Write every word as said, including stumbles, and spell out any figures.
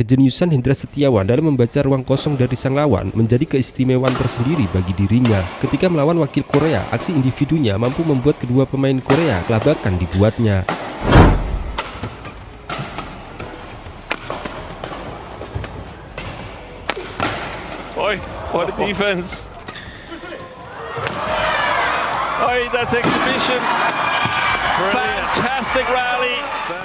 Kejeniusan Hendra Setiawan dalam membaca ruang kosong dari sang lawan menjadi keistimewaan tersendiri bagi dirinya. Ketika melawan wakil Korea, aksi individunya mampu membuat kedua pemain Korea kelabakan dibuatnya. Oi, what a defense. Oi, that's exhibition. Brilliant. Fantastic rally.